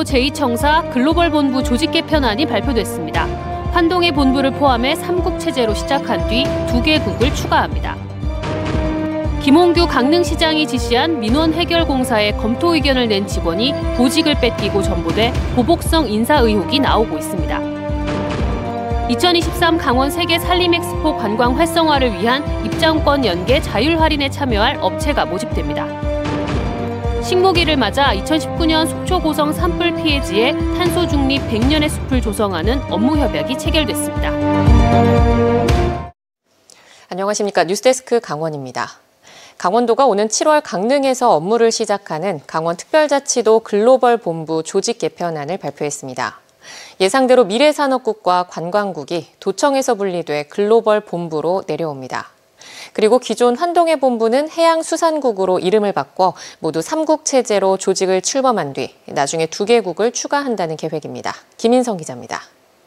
제2청사 글로벌 본부 조직 개편안이 발표됐습니다. 환동의 본부를 포함해 3국 체제로 시작한 뒤 2개국을 추가합니다. 김홍규 강릉시장이 지시한 민원 해결 공사에 검토 의견을 낸 직원이 보직을 뺏기고 전보돼 보복성 인사 의혹이 나오고 있습니다. 2023 강원 세계 산림엑스포 관광 활성화를 위한 입장권 연계 자율 할인에 참여할 업체가 모집됩니다. 식목일을 맞아 2019년 속초 고성 산불 피해지에 탄소 중립 100년의 숲을 조성하는 업무 협약이 체결됐습니다. 안녕하십니까. 뉴스데스크 강원입니다. 강원도가 오는 7월 강릉에서 업무를 시작하는 강원특별자치도 글로벌 본부 조직 개편안을 발표했습니다. 예상대로 미래산업국과 관광국이 도청에서 분리돼 글로벌 본부로 내려옵니다. 그리고 기존 환동의 본부는 해양수산국으로 이름을 바꿔 모두 3국 체제로 조직을 출범한 뒤 나중에 2개국을 추가한다는 계획입니다. 김인성 기자입니다.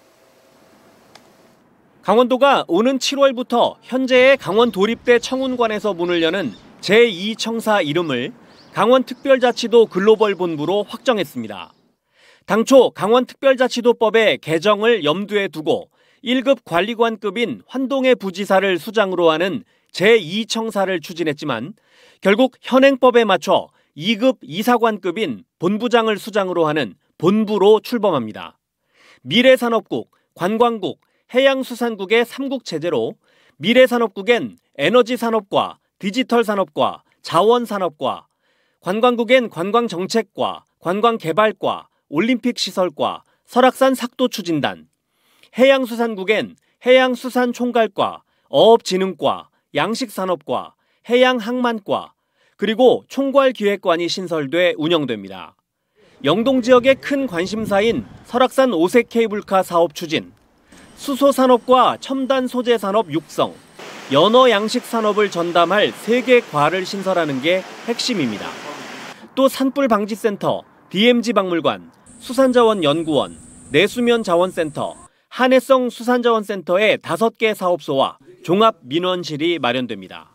강원도가 오는 7월부터 현재의 강원도립대 청운관에서 문을 여는 제2청사 이름을 강원특별자치도 글로벌 본부로 확정했습니다. 당초 강원특별자치도법의 개정을 염두에 두고 1급 관리관급인 환동의 부지사를 수장으로 하는 제2청사를 추진했지만 결국 현행법에 맞춰 2급 이사관급인 본부장을 수장으로 하는 본부로 출범합니다. 미래산업국, 관광국, 해양수산국의 3국 체제로 미래산업국엔 에너지산업과 디지털산업과 자원산업과, 관광국엔 관광정책과 관광개발과 올림픽시설과 설악산 삭도추진단, 해양수산국엔 해양수산총괄과 어업진흥과 양식산업과 해양항만과 그리고 총괄기획관이 신설돼 운영됩니다. 영동지역의 큰 관심사인 설악산 오색 케이블카 사업 추진, 수소산업과 첨단 소재산업 육성, 연어 양식산업을 전담할 3개 과를 신설하는 게 핵심입니다. 또 산불방지센터, DMZ 박물관, 수산자원연구원, 내수면자원센터, 한해성 수산자원센터의 5개 사업소와 종합민원실이 마련됩니다.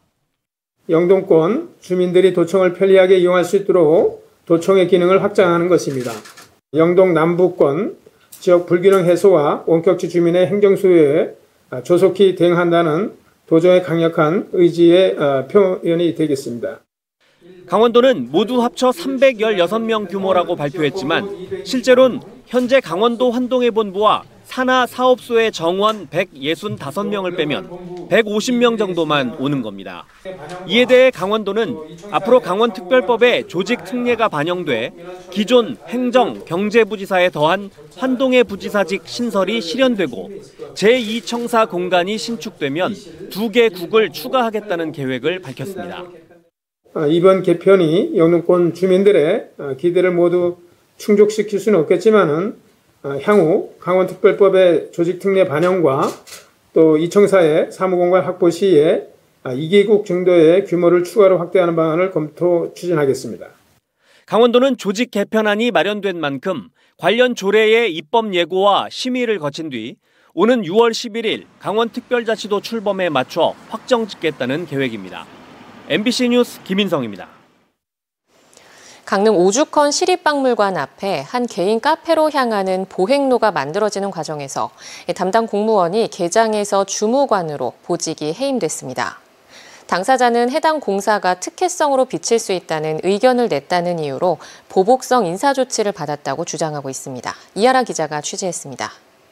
영동권 주민들이 도청을 편리하게 이용할 수 있도록 도청의 기능을 확장하는 것입니다. 영동 남부권 지역 불균형 해소와 원격지 주민의 행정수요에 조속히 대응한다는 도정의 강력한 의지의 표현이 되겠습니다. 강원도는 모두 합쳐 316명 규모라고 발표했지만 실제로는 현재 강원도 환동의 본부와 산하 사업소의 정원 165명을 빼면 150명 정도만 오는 겁니다. 이에 대해 강원도는 앞으로 강원특별법에 조직 특례가 반영돼 기존 행정, 경제부지사에 더한 환동의 부지사직 신설이 실현되고 제2청사 공간이 신축되면 2개국을 추가하겠다는 계획을 밝혔습니다. 이번 개편이 영동권 주민들의 기대를 모두 충족시킬 수는 없겠지만은 향후 강원특별법의 조직특례 반영과 또 이청사의 사무공간 확보 시에 2개국 정도의 규모를 추가로 확대하는 방안을 검토 추진하겠습니다. 강원도는 조직 개편안이 마련된 만큼 관련 조례의 입법 예고와 심의를 거친 뒤 오는 6월 11일 강원특별자치도 출범에 맞춰 확정 짓겠다는 계획입니다. MBC 뉴스 김인성입니다. 강릉 오죽헌 시립박물관 앞에 한 개인 카페로 향하는 보행로가 만들어지는 과정에서 담당 공무원이 개장에서 주무관으로 보직이 해임됐습니다. 당사자는 해당 공사가 특혜성으로 비칠 수 있다는 의견을 냈다는 이유로 보복성 인사 조치를 받았다고 주장하고 있습니다. 이하라 기자가 취재했습니다.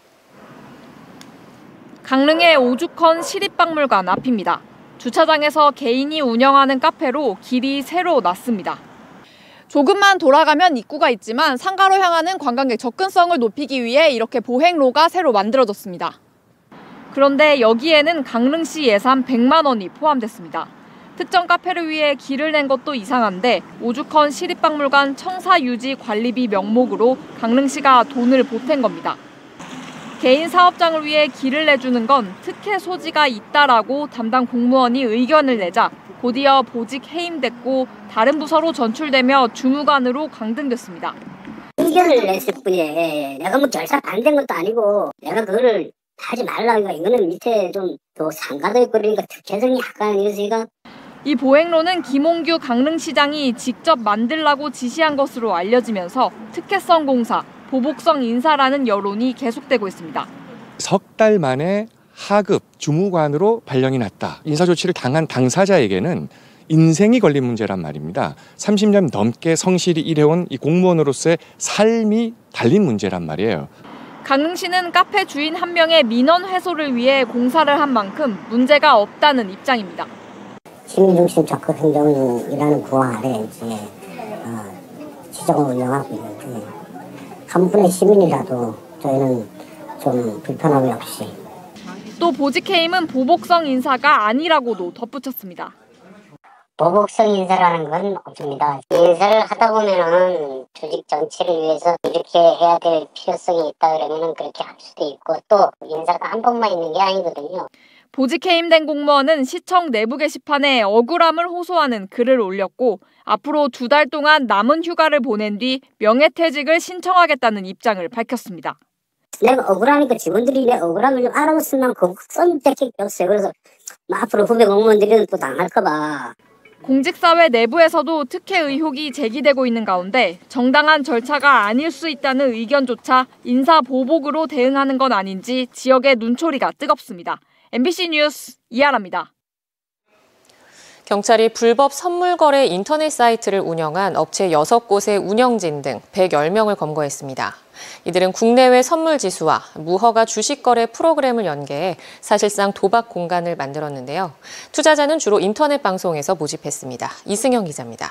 강릉의 오죽헌 시립박물관 앞입니다. 주차장에서 개인이 운영하는 카페로 길이 새로 났습니다. 조금만 돌아가면 입구가 있지만 상가로 향하는 관광객 접근성을 높이기 위해 이렇게 보행로가 새로 만들어졌습니다. 그런데 여기에는 강릉시 예산 100만 원이 포함됐습니다. 특정 카페를 위해 길을 낸 것도 이상한데 오죽헌 시립박물관 청사유지 관리비 명목으로 강릉시가 돈을 보탠 겁니다. 개인 사업장을 위해 길을 내주는 건 특혜 소지가 있다라고 담당 공무원이 의견을 내자 곧이어 보직 해임됐고 다른 부서로 전출되며 주무관으로 강등됐습니다. 의견을 냈을 뿐이에요. 내가 뭐 결사 반대인 것도 아니고 내가 그거를 하지 말라니까 이거는 밑에 좀 더 상가도 있고 그러니까 특혜성이 약간 있으니까. 이 보행로는 김홍규 강릉시장이 직접 만들라고 지시한 것으로 알려지면서 특혜성 공사, 보복성 인사라는 여론이 계속되고 있습니다. 석 달 만에 하급 주무관으로 발령이 났다. 인사조치를 당한 당사자에게는 인생이 걸린 문제란 말입니다. 30년 넘게 성실히 일해온 이 공무원으로서의 삶이 달린 문제란 말이에요. 강릉시는 카페 주인 한 명의 민원 해소를 위해 공사를 한 만큼 문제가 없다는 입장입니다. 시민중심 적극 행정이라는 구호 아래 이제 시정을 운영하고 있는데 한 분의 시민이라도 저희는 좀 불편함이 없이. 또 보직해임은 보복성 인사가 아니라고도 덧붙였습니다. 보복성 인사라는 건 없습니다. 인사를 하다 보면은 조직 전체를 위해서 이렇게 해야 될 필요성이 있다 그러면은 그렇게 할 수도 있고 또 인사가 한 번만 있는 게 아니거든요. 보직해임된 공무원은 시청 내부 게시판에 억울함을 호소하는 글을 올렸고 앞으로 2달 동안 남은 휴가를 보낸 뒤 명예퇴직을 신청하겠다는 입장을 밝혔습니다. 내가 억울하니까 직원들이 내 억울함을 좀 알아봤으면 그거 쏜 데밖에 없어요. 그래서 앞으로 후배 공무원들은 또 당할까 봐. 공직사회 내부에서도 특혜 의혹이 제기되고 있는 가운데 정당한 절차가 아닐 수 있다는 의견조차 인사 보복으로 대응하는 건 아닌지 지역의 눈초리가 뜨겁습니다. MBC 뉴스 이하라입니다. 경찰이 불법 선물거래 인터넷 사이트를 운영한 업체 6곳의 운영진 등 110명을 검거했습니다. 이들은 국내외 선물 지수와 무허가 주식거래 프로그램을 연계해 사실상 도박 공간을 만들었는데요. 투자자는 주로 인터넷 방송에서 모집했습니다. 이승영 기자입니다.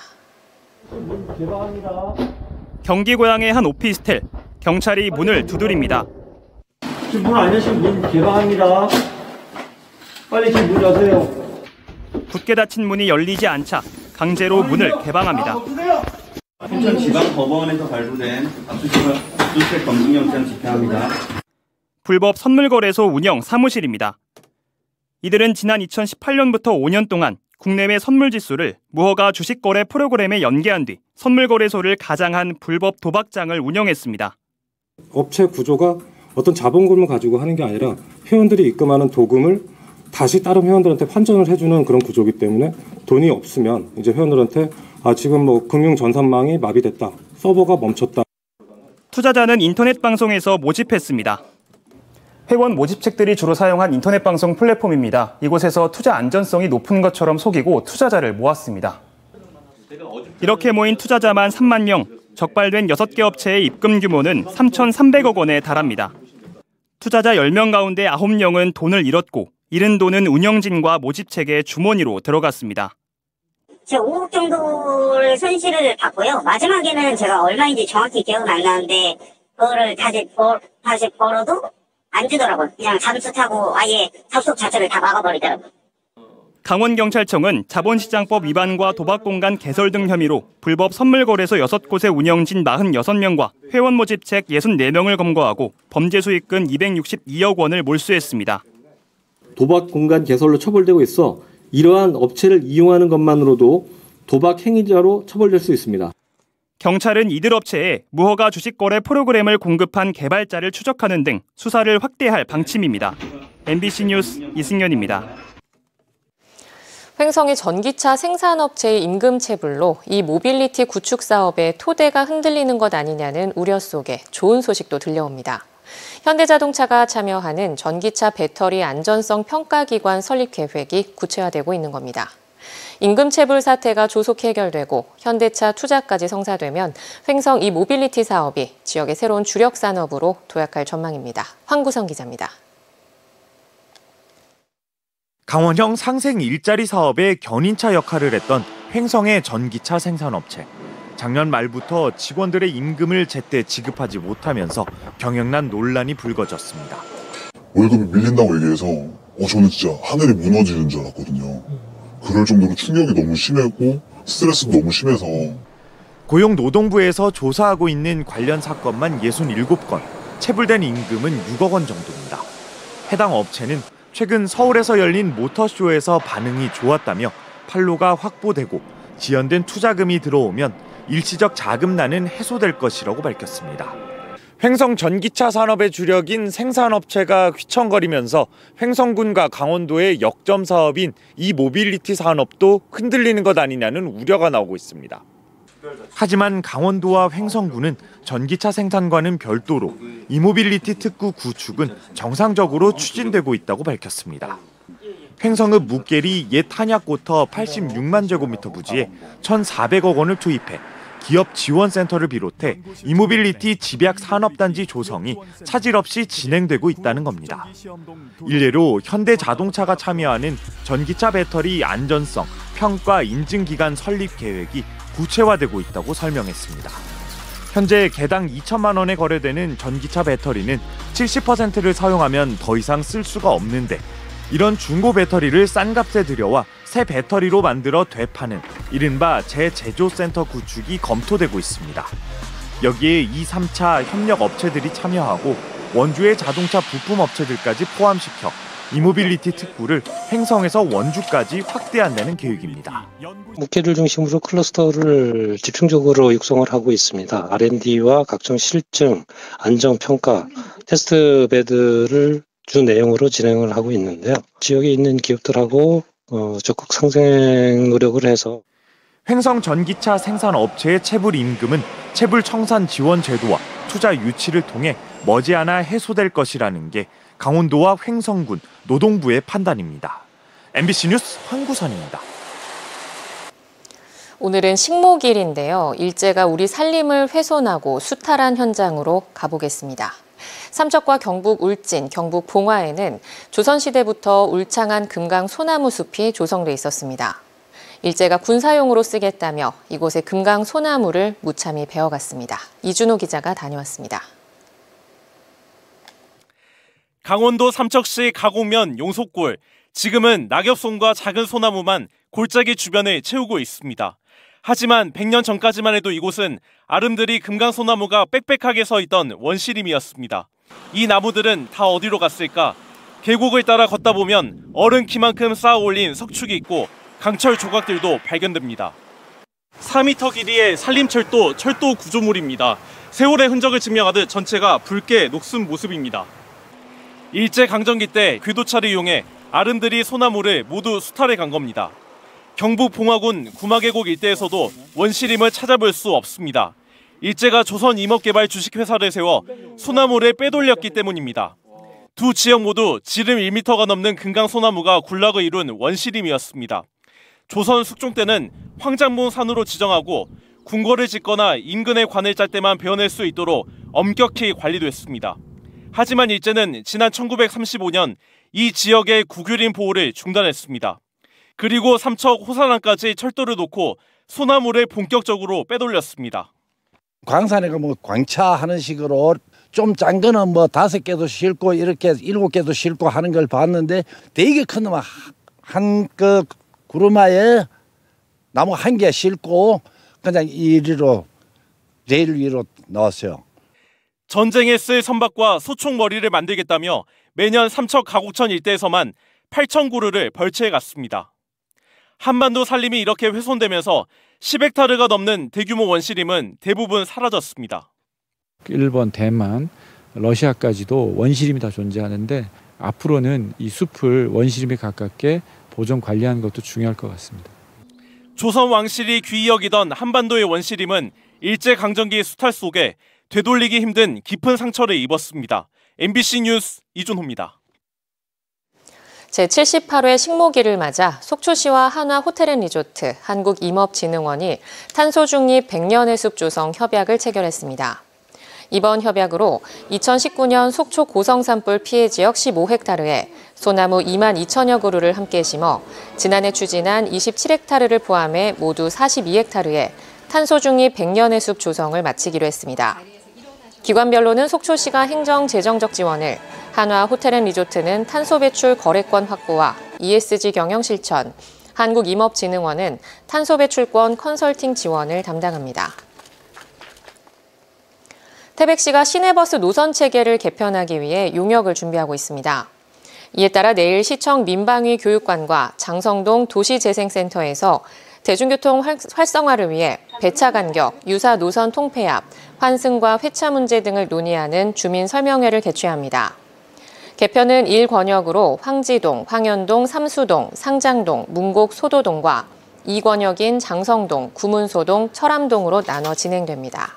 경기 고양의 한 오피스텔, 경찰이 문을 두드립니다. 지금 문 안 여시면 문 개방합니다. 빨리 지금 문 여세요. 굳게 닫힌 문이 열리지 않자 강제로 문을 개방합니다. 순천지방법원에서 발부된 압수수색 검증영장 집행합니다. 불법 선물거래소 운영 사무실입니다. 이들은 지난 2018년부터 5년 동안 국내외 선물 지수를 무허가 주식거래 프로그램에 연계한 뒤 선물거래소를 가장한 불법 도박장을 운영했습니다. 업체 구조가 어떤 자본금을 가지고 하는 게 아니라 회원들이 입금하는 도금을 다시 다른 회원들한테 환전을 해주는 그런 구조이기 때문에 돈이 없으면 이제 회원들한테 지금 금융 전산망이 마비됐다, 서버가 멈췄다. 투자자는 인터넷 방송에서 모집했습니다. 회원 모집책들이 주로 사용한 인터넷 방송 플랫폼입니다. 이곳에서 투자 안전성이 높은 것처럼 속이고 투자자를 모았습니다. 이렇게 모인 투자자만 3만 명, 적발된 6개 업체의 입금 규모는 3,300억 원에 달합니다. 투자자 10명 가운데 9명은 돈을 잃었고 잃은 돈은 운영진과 모집책의 주머니로 들어갔습니다. 제가 5억 정도를 손실을 봤고요. 마지막에는 제가 얼마인지 정확히 기억은 안 나는데 그거를 다시 벌어도 안 주더라고요. 그냥 잠수 타고 아예 접속 자체를 다 막아버리더라고요. 강원경찰청은 자본시장법 위반과 도박공간 개설 등 혐의로 불법 선물거래소 6곳의 운영진 46명과 회원 모집책 64명을 검거하고 범죄 수익금 262억 원을 몰수했습니다. 도박 공간 개설로 처벌되고 있어 이러한 업체를 이용하는 것만으로도 도박 행위자로 처벌될 수 있습니다. 경찰은 이들 업체에 무허가 주식거래 프로그램을 공급한 개발자를 추적하는 등 수사를 확대할 방침입니다. MBC 뉴스 이승현입니다. 횡성의 전기차 생산업체의 임금체불로 이 모빌리티 구축 사업의 토대가 흔들리는 것 아니냐는 우려 속에 좋은 소식도 들려옵니다. 현대자동차가 참여하는 전기차 배터리 안전성 평가기관 설립 계획이 구체화되고 있는 겁니다. 임금체불 사태가 조속 해결되고 현대차 투자까지 성사되면 횡성 이 모빌리티 사업이 지역의 새로운 주력 산업으로 도약할 전망입니다. 황구성 기자입니다. 강원형 상생 일자리 사업의 견인차 역할을 했던 횡성의 전기차 생산업체. 작년 말부터 직원들의 임금을 제때 지급하지 못하면서 경영난 논란이 불거졌습니다. 월급이 밀린다고 얘기해서 저는 진짜 하늘이 무너지는 줄 알았거든요. 그럴 정도로 충격이 너무 심했고 스트레스도 너무 심해서. 고용노동부에서 조사하고 있는 관련 사건만 67건, 체불된 임금은 6억 원 정도입니다. 해당 업체는 최근 서울에서 열린 모터쇼에서 반응이 좋았다며 판로가 확보되고 지연된 투자금이 들어오면 일시적 자금난은 해소될 것이라고 밝혔습니다. 횡성 전기차 산업의 주력인 생산업체가 휘청거리면서 횡성군과 강원도의 역점 사업인 이모빌리티 산업도 흔들리는 것 아니냐는 우려가 나오고 있습니다. 하지만 강원도와 횡성군은 전기차 생산과는 별도로 이모빌리티 특구 구축은 정상적으로 추진되고 있다고 밝혔습니다. 횡성읍 묵계리 옛 한약고터 86만 제곱미터 부지에 1,400억 원을 투입해 기업 지원센터를 비롯해 이모빌리티 집약 산업단지 조성이 차질 없이 진행되고 있다는 겁니다. 일례로 현대자동차가 참여하는 전기차 배터리 안전성 평가 인증기관 설립 계획이 구체화되고 있다고 설명했습니다. 현재 개당 2천만 원에 거래되는 전기차 배터리는 70%를 사용하면 더 이상 쓸 수가 없는데 이런 중고 배터리를 싼 값에 들여와 새 배터리로 만들어 되파는 이른바 재제조센터 구축이 검토되고 있습니다. 여기에 2, 3차 협력 업체들이 참여하고 원주의 자동차 부품 업체들까지 포함시켜 이모빌리티 특구를 횡성에서 원주까지 확대한다는 계획입니다. 묵계를 중심으로 클러스터를 집중적으로 육성을 하고 있습니다. R&D와 각종 실증, 안정평가, 테스트베드를 주 내용으로 진행을 하고 있는데요. 지역에 있는 기업들하고 적극 상생 노력을 해서 횡성 전기차 생산 업체의 체불 임금은 체불 청산 지원 제도와 투자 유치를 통해 머지않아 해소될 것이라는 게 강원도와 횡성군 노동부의 판단입니다. MBC 뉴스 황구선입니다. 오늘은 식목일인데요. 일제가 우리 살림을 훼손하고 수탈한 현장으로 가보겠습니다. 삼척과 경북 울진, 경북 봉화에는 조선시대부터 울창한 금강 소나무 숲이 조성돼 있었습니다. 일제가 군사용으로 쓰겠다며 이곳에 금강 소나무를 무참히 베어갔습니다. 이준호 기자가 다녀왔습니다. 강원도 삼척시 가곡면 용속골, 지금은 낙엽송과 작은 소나무만 골짜기 주변을 채우고 있습니다. 하지만 100년 전까지만 해도 이곳은 아름드리 금강소나무가 빽빽하게 서 있던 원시림이었습니다. 이 나무들은 다 어디로 갔을까? 계곡을 따라 걷다 보면 어른 키만큼 쌓아 올린 석축이 있고 강철 조각들도 발견됩니다. 4m 길이의 산림철도 철도 구조물입니다. 세월의 흔적을 증명하듯 전체가 붉게 녹슨 모습입니다. 일제강점기 때 궤도차를 이용해 아름드리 소나무를 모두 수탈해 간 겁니다. 경북 봉화군 구마계곡 일대에서도 원시림을 찾아볼 수 없습니다. 일제가 조선임업개발 주식회사를 세워 소나무를 빼돌렸기 때문입니다. 두 지역 모두 지름 1m가 넘는 금강소나무가 군락을 이룬 원시림이었습니다. 조선 숙종 때는 황장봉 산으로 지정하고 궁궐을 짓거나 인근의 관을 짤 때만 베어낼 수 있도록 엄격히 관리됐습니다. 하지만 일제는 지난 1935년 이 지역의 국유림 보호를 중단했습니다. 그리고 삼척 호산항까지 철도를 놓고 소나무를 본격적으로 빼돌렸습니다. 광산에 가면 광차하는 식으로 좀 짠 거는 뭐 5개도 싣고 이렇게 7개도 싣고 하는 걸 봤는데 되게 큰 놈 한 그 구루마에 나무 1개 싣고 그냥 이리로 레일 위로 넣었어요. 전쟁에 쓸 선박과 소총머리를 만들겠다며 매년 삼척 가곡천 일대에서만 8,000그루를 벌채해 갔습니다. 한반도 산림이 이렇게 훼손되면서 10헥타르가 넘는 대규모 원시림은 대부분 사라졌습니다. 일본, 대만, 러시아까지도 원시림이 다 존재하는데 앞으로는 이 숲을 원시림에 가깝게 보존 관리하는 것도 중요할 것 같습니다. 조선 왕실이 귀히 여기던 한반도의 원시림은 일제강점기 수탈 속에 되돌리기 힘든 깊은 상처를 입었습니다. MBC 뉴스 이준호입니다. 제78회 식목일을 맞아 속초시와 한화호텔앤리조트, 한국임업진흥원이 탄소중립 100년의 숲 조성 협약을 체결했습니다. 이번 협약으로 2019년 속초 고성산불 피해 지역 15헥타르에 소나무 2만 2천여 그루를 함께 심어 지난해 추진한 27헥타르를 포함해 모두 42헥타르에 탄소중립 100년의 숲 조성을 마치기로 했습니다. 기관별로는 속초시가 행정 재정적 지원을, 한화호텔앤리조트는 탄소 배출 거래권 확보와 ESG 경영 실천, 한국임업진흥원은 탄소 배출권 컨설팅 지원을 담당합니다. 태백시가 시내버스 노선 체계를 개편하기 위해 용역을 준비하고 있습니다. 이에 따라 내일 시청 민방위 교육관과 장성동 도시재생센터에서 대중교통 활성화를 위해 배차 간격, 유사 노선 통폐합, 환승과 회차 문제 등을 논의하는 주민 설명회를 개최합니다. 개편은 1권역으로 황지동, 황현동, 삼수동, 상장동, 문곡 소도동과 2권역인 장성동, 구문소동, 철암동으로 나눠 진행됩니다.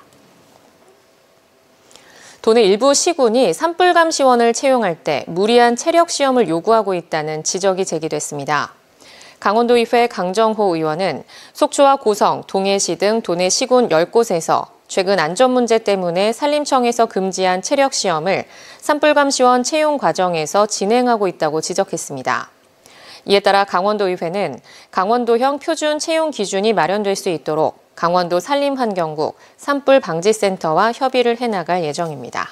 도내 일부 시군이 산불감 시원을 채용할 때 무리한 체력 시험을 요구하고 있다는 지적이 제기됐습니다. 강원도의회 강정호 의원은 속초와 고성, 동해시 등 도내 시군 10곳에서 최근 안전 문제 때문에 산림청에서 금지한 체력 시험을 산불감 시원 채용 과정에서 진행하고 있다고 지적했습니다. 이에 따라 강원도의회는 강원도형 표준 채용 기준이 마련될 수 있도록 강원도 산림환경국 산불방지센터와 협의를 해나갈 예정입니다.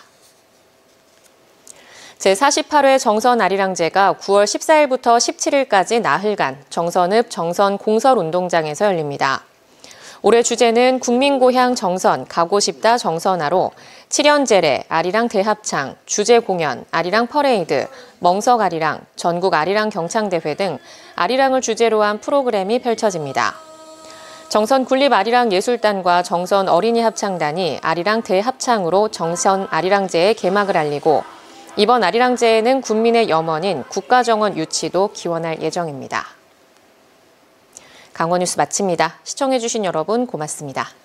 제48회 정선아리랑제가 9월 14일부터 17일까지 나흘간 정선읍 정선공설운동장에서 열립니다. 올해 주제는 국민고향 정선, 가고 싶다 정선아로 7연제례, 아리랑 대합창, 주제공연, 아리랑 퍼레이드, 멍석 아리랑, 전국 아리랑 경창대회 등 아리랑을 주제로 한 프로그램이 펼쳐집니다. 정선 군립 아리랑 예술단과 정선 어린이 합창단이 아리랑 대합창으로 정선 아리랑제의 개막을 알리고 이번 아리랑제에는 군민의 염원인 국가정원 유치도 기원할 예정입니다. 강원뉴스 마칩니다. 시청해주신 여러분 고맙습니다.